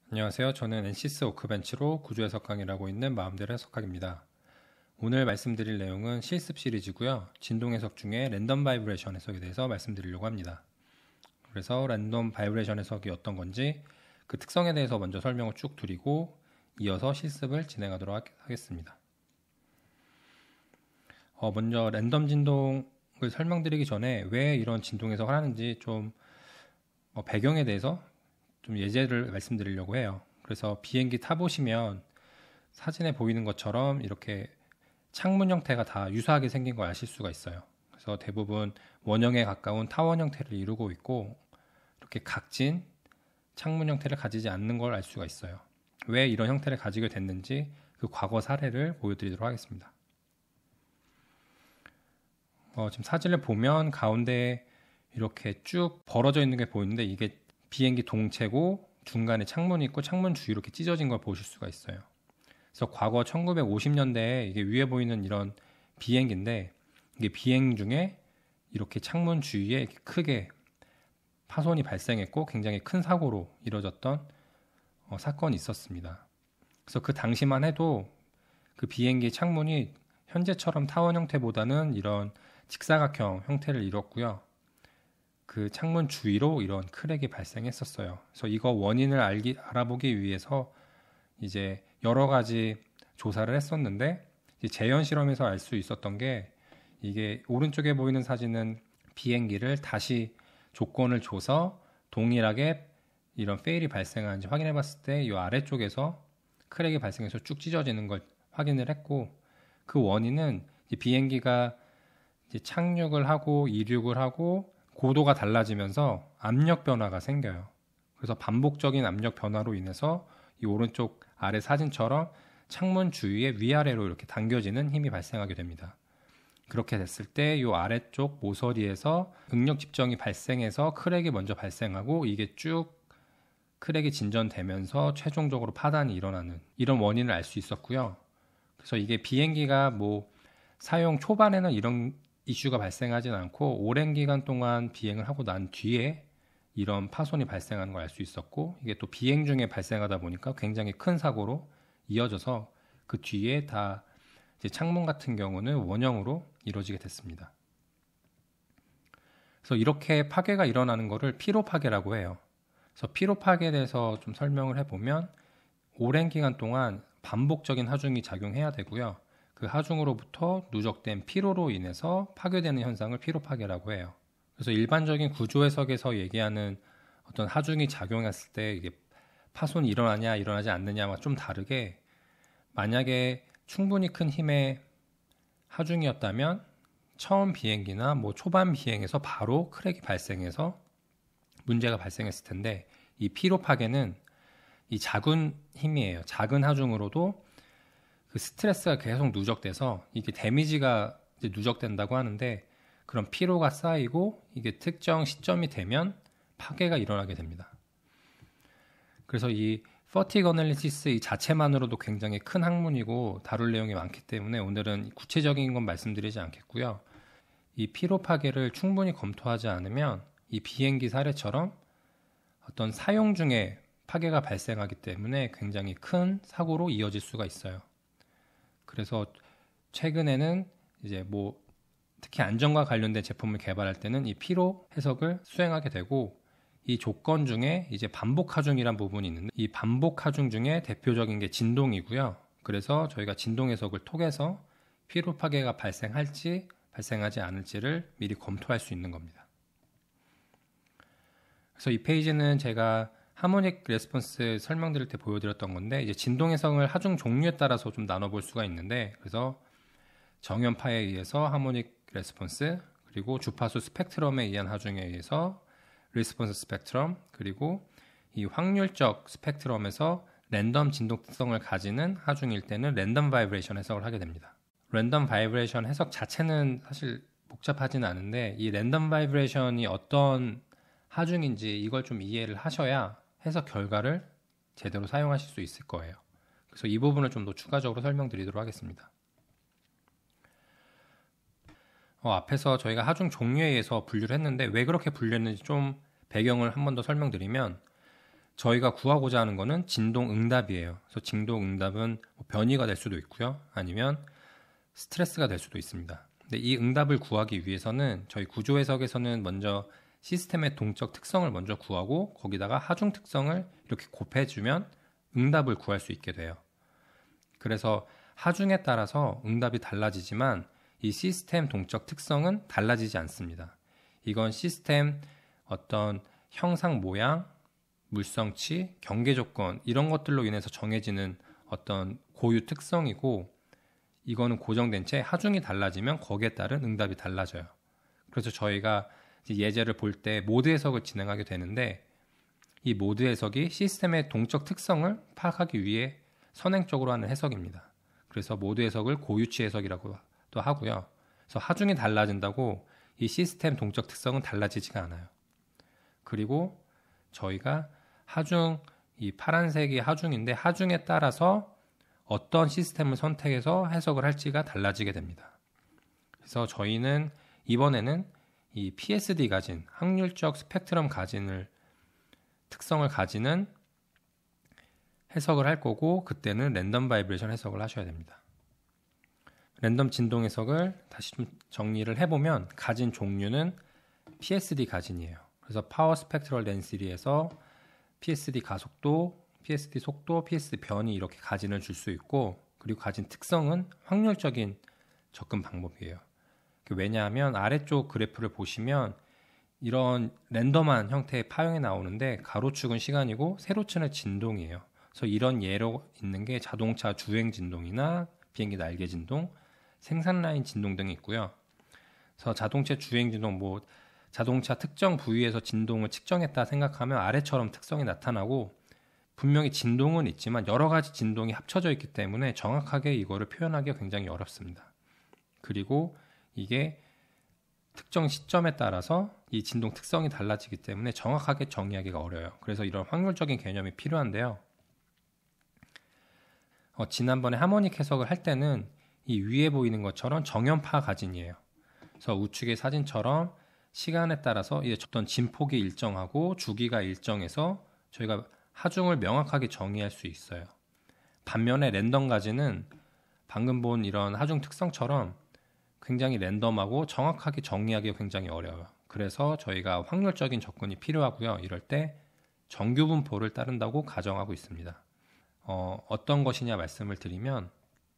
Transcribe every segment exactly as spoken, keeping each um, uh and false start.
안녕하세요. 저는 엔시스 워크벤치로 구조 해석 강의를 하고 있는 마음대로 해석학입니다. 오늘 말씀드릴 내용은 실습 시리즈고요. 진동 해석 중에 랜덤 바이브레이션 해석에 대해서 말씀드리려고 합니다. 그래서 랜덤 바이브레이션 해석이 어떤 건지 그 특성에 대해서 먼저 설명을 쭉 드리고 이어서 실습을 진행하도록 하겠습니다. 어, 먼저 랜덤 진동을 설명드리기 전에 왜 이런 진동 해석을 하는지 좀 어, 배경에 대해서 좀 예제를 말씀드리려고 해요. 그래서 비행기 타보시면 사진에 보이는 것처럼 이렇게 창문 형태가 다 유사하게 생긴 걸 아실 수가 있어요. 그래서 대부분 원형에 가까운 타원 형태를 이루고 있고 이렇게 각진 창문 형태를 가지지 않는 걸 알 수가 있어요. 왜 이런 형태를 가지게 됐는지 그 과거 사례를 보여드리도록 하겠습니다. 어, 지금 사진을 보면 가운데 이렇게 쭉 벌어져 있는 게 보이는데 이게 비행기 동체고 중간에 창문이 있고 창문 주위로 이렇게 찢어진 걸 보실 수가 있어요. 그래서 과거 천구백오십 년대에 이게 위에 보이는 이런 비행기인데 이게 비행 중에 이렇게 창문 주위에 이렇게 크게 파손이 발생했고 굉장히 큰 사고로 이뤄졌던 어, 사건이 있었습니다. 그래서 그 당시만 해도 그 비행기 창문이 현재처럼 타원 형태보다는 이런 직사각형 형태를 이뤘고요. 그 창문 주위로 이런 크랙이 발생했었어요. 그래서 이거 원인을 알기, 알아보기 위해서 이제 여러 가지 조사를 했었는데 이제 재현 실험에서 알 수 있었던 게 이게 오른쪽에 보이는 사진은 비행기를 다시 조건을 줘서 동일하게 이런 페일이 발생하는지 확인해 봤을 때 이 아래쪽에서 크랙이 발생해서 쭉 찢어지는 걸 확인을 했고 그 원인은 이제 비행기가 이제 착륙을 하고 이륙을 하고 고도가 달라지면서 압력 변화가 생겨요. 그래서 반복적인 압력 변화로 인해서 이 오른쪽 아래 사진처럼 창문 주위에 위아래로 이렇게 당겨지는 힘이 발생하게 됩니다. 그렇게 됐을 때 이 아래쪽 모서리에서 응력 집정이 발생해서 크랙이 먼저 발생하고 이게 쭉 크랙이 진전되면서 최종적으로 파단이 일어나는 이런 원인을 알 수 있었고요. 그래서 이게 비행기가 뭐 사용 초반에는 이런 이슈가 발생하진 않고 오랜 기간 동안 비행을 하고 난 뒤에 이런 파손이 발생하는 걸 알 수 있었고 이게 또 비행 중에 발생하다 보니까 굉장히 큰 사고로 이어져서 그 뒤에 다 이제 창문 같은 경우는 원형으로 이루어지게 됐습니다. 그래서 이렇게 파괴가 일어나는 것을 피로 파괴라고 해요. 그래서 피로 파괴에 대해서 좀 설명을 해보면 오랜 기간 동안 반복적인 하중이 작용해야 되고요. 그 하중으로부터 누적된 피로로 인해서 파괴되는 현상을 피로 파괴라고 해요. 그래서 일반적인 구조 해석에서 얘기하는 어떤 하중이 작용했을 때 이게 파손이 일어나냐 일어나지 않느냐와 좀 다르게 만약에 충분히 큰 힘의 하중이었다면 처음 비행기나 뭐 초반 비행에서 바로 크랙이 발생해서 문제가 발생했을 텐데 이 피로 파괴는 이 작은 힘이에요. 작은 하중으로도 그 스트레스가 계속 누적돼서 이게 데미지가 이제 누적된다고 하는데 그런 피로가 쌓이고 이게 특정 시점이 되면 파괴가 일어나게 됩니다. 그래서 이 fatigue analysis 이 자체만으로도 굉장히 큰 학문이고 다룰 내용이 많기 때문에 오늘은 구체적인 건 말씀드리지 않겠고요. 이 피로 파괴를 충분히 검토하지 않으면 이 비행기 사례처럼 어떤 사용 중에 파괴가 발생하기 때문에 굉장히 큰 사고로 이어질 수가 있어요. 그래서 최근에는 이제 뭐 특히 안전과 관련된 제품을 개발할 때는 이 피로 해석을 수행하게 되고 이 조건 중에 이제 반복 하중이란 부분이 있는데 이 반복 하중 중에 대표적인 게 진동이고요. 그래서 저희가 진동 해석을 통해서 피로 파괴가 발생할지 발생하지 않을지를 미리 검토할 수 있는 겁니다. 그래서 이 페이지는 제가 하모닉 레스폰스 설명드릴 때 보여드렸던 건데 이제 진동 해석을 하중 종류에 따라서 좀 나눠볼 수가 있는데 그래서 정연파에 의해서 하모닉 레스폰스 그리고 주파수 스펙트럼에 의한 하중에 의해서 리스폰스 스펙트럼 그리고 이 확률적 스펙트럼에서 랜덤 진동 특성을 가지는 하중일 때는 랜덤 바이브레이션 해석을 하게 됩니다. 랜덤 바이브레이션 해석 자체는 사실 복잡하지는 않은데 이 랜덤 바이브레이션이 어떤 하중인지 이걸 좀 이해를 하셔야 해석 결과를 제대로 사용하실 수 있을 거예요. 그래서 이 부분을 좀 더 추가적으로 설명드리도록 하겠습니다. 어, 앞에서 저희가 하중 종류에 의해서 분류를 했는데 왜 그렇게 분류했는지 좀 배경을 한 번 더 설명드리면 저희가 구하고자 하는 거는 진동 응답이에요. 그래서 진동 응답은 뭐 변이가 될 수도 있고요. 아니면 스트레스가 될 수도 있습니다. 근데 이 응답을 구하기 위해서는 저희 구조 해석에서는 먼저 시스템의 동적 특성을 먼저 구하고 거기다가 하중 특성을 이렇게 곱해주면 응답을 구할 수 있게 돼요. 그래서 하중에 따라서 응답이 달라지지만 이 시스템 동적 특성은 달라지지 않습니다. 이건 시스템 어떤 형상 모양, 물성치, 경계 조건 이런 것들로 인해서 정해지는 어떤 고유 특성이고 이거는 고정된 채 하중이 달라지면 거기에 따른 응답이 달라져요. 그래서 저희가 이제 예제를 볼 때 모드 해석을 진행하게 되는데 이 모드 해석이 시스템의 동적 특성을 파악하기 위해 선행적으로 하는 해석입니다. 그래서 모드 해석을 고유치 해석이라고도 하고요. 그래서 하중이 달라진다고 이 시스템 동적 특성은 달라지지가 않아요. 그리고 저희가 하중, 이 파란색이 하중인데 하중에 따라서 어떤 시스템을 선택해서 해석을 할지가 달라지게 됩니다. 그래서 저희는 이번에는 이 피에스디 가진, 확률적 스펙트럼 가진을 특성을 가지는 해석을 할 거고 그때는 랜덤 바이브레이션 해석을 하셔야 됩니다. 랜덤 진동 해석을 다시 좀 정리를 해보면 가진 종류는 피에스디 가진이에요. 그래서 파워 스펙트럴 덴시티에서 피에스디 가속도, 피에스디 속도, 피에스디 변이 이렇게 가진을 줄 수 있고 그리고 가진 특성은 확률적인 접근 방법이에요. 왜냐하면 아래쪽 그래프를 보시면 이런 랜덤한 형태의 파형이 나오는데 가로축은 시간이고 세로축은 진동이에요. 그래서 이런 예로 있는 게 자동차 주행 진동이나 비행기 날개 진동, 생산 라인 진동 등이 있고요. 그래서 자동차 주행 진동, 뭐 자동차 특정 부위에서 진동을 측정했다 생각하면 아래처럼 특성이 나타나고 분명히 진동은 있지만 여러 가지 진동이 합쳐져 있기 때문에 정확하게 이거를 표현하기가 굉장히 어렵습니다. 그리고 이게 특정 시점에 따라서 이 진동 특성이 달라지기 때문에 정확하게 정의하기가 어려워요. 그래서 이런 확률적인 개념이 필요한데요. 어, 지난번에 하모닉 해석을 할 때는 이 위에 보이는 것처럼 정연파 가진이에요. 그래서 우측의 사진처럼 시간에 따라서 이제 어떤 진폭이 일정하고 주기가 일정해서 저희가 하중을 명확하게 정의할 수 있어요. 반면에 랜덤 가진은 방금 본 이런 하중 특성처럼 굉장히 랜덤하고 정확하게 정의하기가 굉장히 어려워요. 그래서 저희가 확률적인 접근이 필요하고요. 이럴 때 정규 분포를 따른다고 가정하고 있습니다. 어, 어떤 것이냐 말씀을 드리면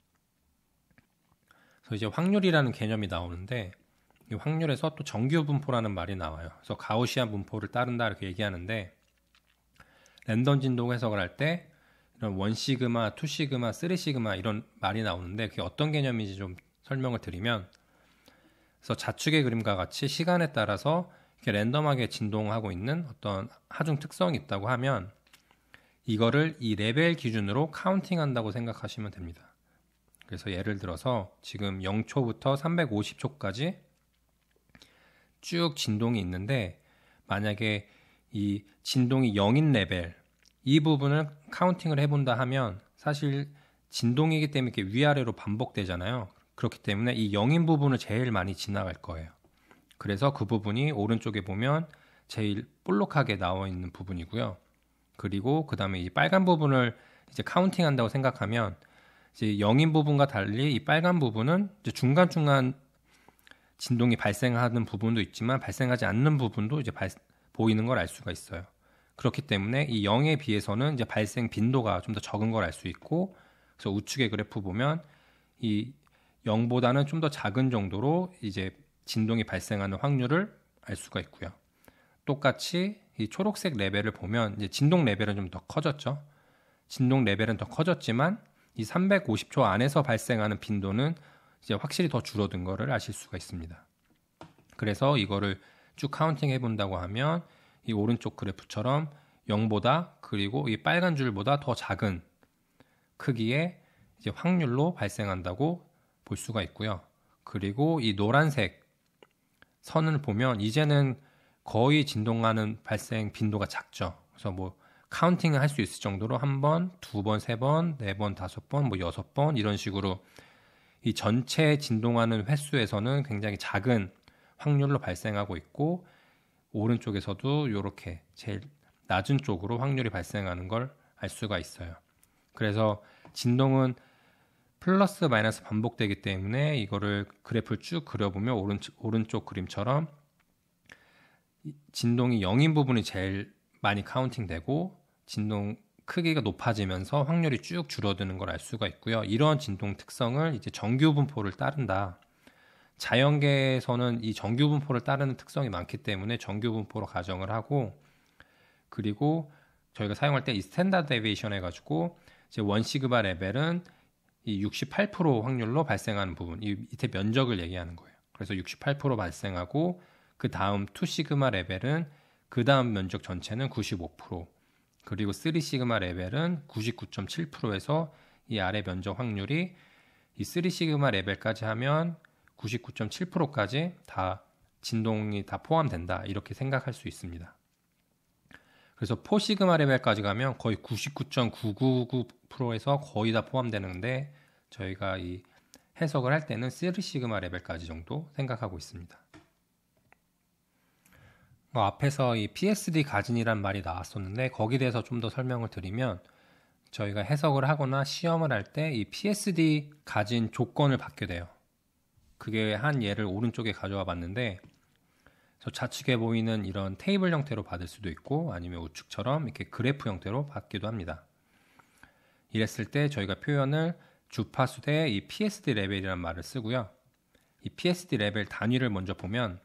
그래서 이제 확률이라는 개념이 나오는데 이 확률에서 또 정규 분포라는 말이 나와요. 그래서 가우시안 분포를 따른다 이렇게 얘기하는데 랜덤 진동 해석을 할 때 이런 일 시그마, 이 시그마, 삼 시그마 이런 말이 나오는데 그게 어떤 개념인지 좀 설명을 드리면 그래서 좌측의 그림과 같이 시간에 따라서 이렇게 랜덤하게 진동하고 있는 어떤 하중 특성이 있다고 하면 이거를 이 레벨 기준으로 카운팅한다고 생각하시면 됩니다. 그래서 예를 들어서 지금 영 초부터 삼백오십 초까지 쭉 진동이 있는데 만약에 이 진동이 영인 레벨 이 부분을 카운팅을 해본다 하면 사실 진동이기 때문에 이렇게 위아래로 반복되잖아요. 그렇기 때문에 이 영인 부분을 제일 많이 지나갈 거예요. 그래서 그 부분이 오른쪽에 보면 제일 볼록하게 나와 있는 부분이고요. 그리고 그 다음에 이 빨간 부분을 이제 카운팅한다고 생각하면 이제 영인 부분과 달리 이 빨간 부분은 이제 중간중간 진동이 발생하는 부분도 있지만 발생하지 않는 부분도 이제 발, 보이는 걸 알 수가 있어요. 그렇기 때문에 이 영에 비해서는 이제 발생 빈도가 좀 더 적은 걸 알 수 있고 그래서 우측의 그래프 보면 이 영보다는 좀 더 작은 정도로 이제 진동이 발생하는 확률을 알 수가 있고요. 똑같이 이 초록색 레벨을 보면 이제 진동 레벨은 좀 더 커졌죠. 진동 레벨은 더 커졌지만 이 삼백오십 초 안에서 발생하는 빈도는 이제 확실히 더 줄어든 거를 아실 수가 있습니다. 그래서 이거를 쭉 카운팅 해본다고 하면 이 오른쪽 그래프처럼 영보다 그리고 이 빨간 줄보다 더 작은 크기의 이제 확률로 발생한다고 볼 수가 있고요. 그리고 이 노란색 선을 보면 이제는 거의 진동하는 발생 빈도가 작죠. 그래서 뭐 카운팅을 할 수 있을 정도로 한 번, 두 번, 세 번, 네 번, 다섯 번, 뭐 여섯 번 이런 식으로 이 전체 진동하는 횟수에서는 굉장히 작은 확률로 발생하고 있고 오른쪽에서도 이렇게 제일 낮은 쪽으로 확률이 발생하는 걸 알 수가 있어요. 그래서 진동은 플러스 마이너스 반복되기 때문에 이거를 그래프를 쭉 그려보면 오른쪽, 오른쪽 그림처럼 진동이 영인 부분이 제일 많이 카운팅되고 진동 크기가 높아지면서 확률이 쭉 줄어드는 걸 알 수가 있고요. 이런 진동 특성을 이제 정규 분포를 따른다. 자연계에서는 이 정규 분포를 따르는 특성이 많기 때문에 정규 분포로 가정을 하고, 그리고 저희가 사용할 때 이 스탠다드 데비에이션 해가지고 이제 원 시그마 레벨은 이 육십팔 퍼센트 확률로 발생하는 부분, 이 밑에 면적을 얘기하는 거예요. 그래서 육십팔 퍼센트 발생하고 그 다음 투 시그마 레벨은 그 다음 면적 전체는 구십오 퍼센트, 그리고 쓰리 시그마 레벨은 구십구 점 칠 퍼센트에서 이 아래 면적 확률이 이 쓰리 시그마 레벨까지 하면 구십구 점 칠 퍼센트까지 다 진동이 다 포함된다, 이렇게 생각할 수 있습니다. 그래서 사 시그마 레벨까지 가면 거의 구십구 점 구구구 퍼센트에서 거의 다 포함되는데 저희가 이 해석을 할 때는 쓰리 시그마 레벨까지 정도 생각하고 있습니다. 뭐 앞에서 이 피에스디 가진이란 말이 나왔었는데 거기에 대해서 좀 더 설명을 드리면, 저희가 해석을 하거나 시험을 할 때 이 피에스디 가진 조건을 받게 돼요. 그게 한 예를 오른쪽에 가져와 봤는데, 좌측에 보이는 이런 테이블 형태로 받을 수도 있고 아니면 우측처럼 이렇게 그래프 형태로 받기도 합니다. 이랬을 때 저희가 표현을 주파수 대 이 피에스디 레벨이라는 말을 쓰고요. 이 피에스디 레벨 단위를 먼저 보면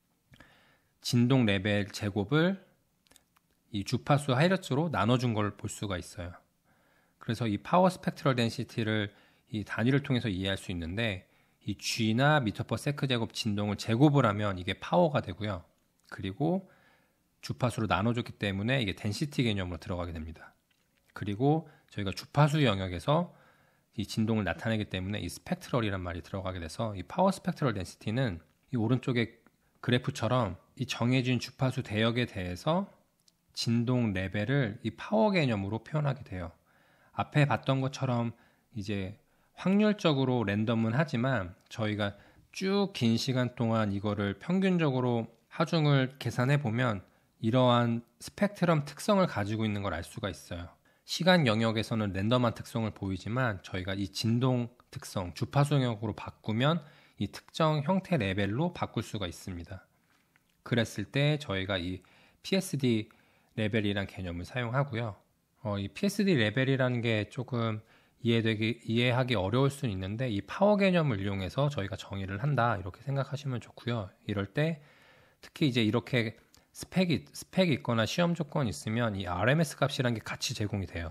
진동 레벨 제곱을 이 주파수 헤르츠로 나눠준 걸 볼 수가 있어요. 그래서 이 파워 스펙트럴 덴시티를 이 단위를 통해서 이해할 수 있는데, 이 G나 미터 퍼 세크 제곱 진동을 제곱을 하면 이게 파워가 되고요. 그리고 주파수로 나눠줬기 때문에 이게 덴시티 개념으로 들어가게 됩니다. 그리고 저희가 주파수 영역에서 이 진동을 나타내기 때문에 이 스펙트럴이란 말이 들어가게 돼서 이 파워 스펙트럴 덴시티는 이 오른쪽에 그래프처럼 이 정해진 주파수 대역에 대해서 진동 레벨을 이 파워 개념으로 표현하게 돼요. 앞에 봤던 것처럼 이제 확률적으로 랜덤은 하지만 저희가 쭉 긴 시간 동안 이거를 평균적으로 하중을 계산해 보면 이러한 스펙트럼 특성을 가지고 있는 걸 알 수가 있어요. 시간 영역에서는 랜덤한 특성을 보이지만 저희가 이 진동 특성, 주파수 영역으로 바꾸면 이 특정 형태 레벨로 바꿀 수가 있습니다. 그랬을 때 저희가 이 피에스디 레벨이라는 개념을 사용하고요. 어, 이 피에스디 레벨이라는 게 조금 이해되기, 이해하기 어려울 수는 있는데 이 파워 개념을 이용해서 저희가 정의를 한다, 이렇게 생각하시면 좋고요. 이럴 때 특히 이제 이렇게 스펙이, 스펙이 있거나 시험 조건이 있으면 이 알엠에스 값이라는 게 같이 제공이 돼요.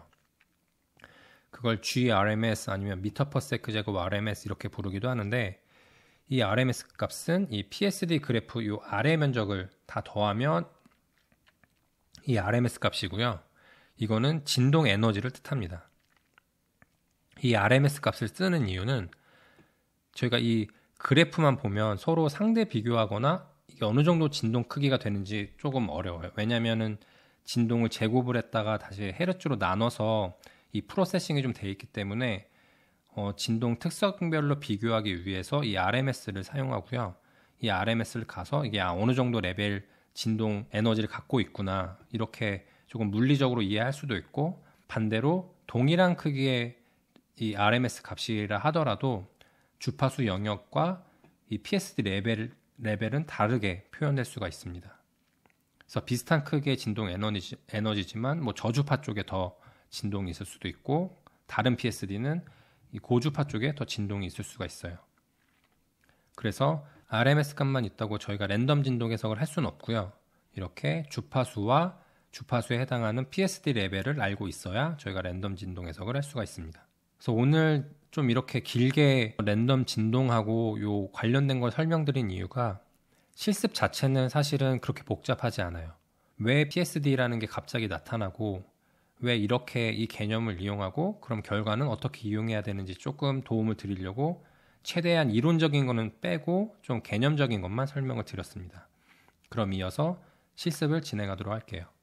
그걸 G 알엠에스 아니면 미터 퍼 세크 제곱 알엠에스 이렇게 부르기도 하는데, 이 알엠에스 값은 이 피에스디 그래프 이 아래 면적을 다 더하면 이 알엠에스 값이고요. 이거는 진동 에너지를 뜻합니다. 이 알엠에스 값을 쓰는 이유는 저희가 이 그래프만 보면 서로 상대 비교하거나 이게 어느 정도 진동 크기가 되는지 조금 어려워요. 왜냐하면은 진동을 제곱을 했다가 다시 헤르츠로 나눠서 이 프로세싱이 좀 돼 있기 때문에 어, 진동 특성별로 비교하기 위해서 이 알엠에스를 사용하고요. 이 알엠에스를 가서 이게 어느 정도 레벨 진동 에너지를 갖고 있구나, 이렇게 조금 물리적으로 이해할 수도 있고, 반대로 동일한 크기의 이 알엠에스 값이라 하더라도 주파수 영역과 이 피에스디 레벨, 레벨은 다르게 표현될 수가 있습니다. 그래서 비슷한 크기의 진동 에너지, 에너지지만 뭐 저주파 쪽에 더 진동이 있을 수도 있고, 다른 피에스디는 이 고주파 쪽에 더 진동이 있을 수가 있어요. 그래서 알엠에스 값만 있다고 저희가 랜덤 진동 해석을 할 수는 없고요. 이렇게 주파수와 주파수에 해당하는 피에스디 레벨을 알고 있어야 저희가 랜덤 진동 해석을 할 수가 있습니다. 그래서 오늘 좀 이렇게 길게 랜덤 진동하고 요 관련된 걸 설명드린 이유가 실습 자체는 사실은 그렇게 복잡하지 않아요. 왜 피에스디라는 게 갑자기 나타나고 왜 이렇게 이 개념을 이용하고 그럼 결과는 어떻게 이용해야 되는지 조금 도움을 드리려고 최대한 이론적인 거는 빼고 좀 개념적인 것만 설명을 드렸습니다. 그럼 이어서 실습을 진행하도록 할게요.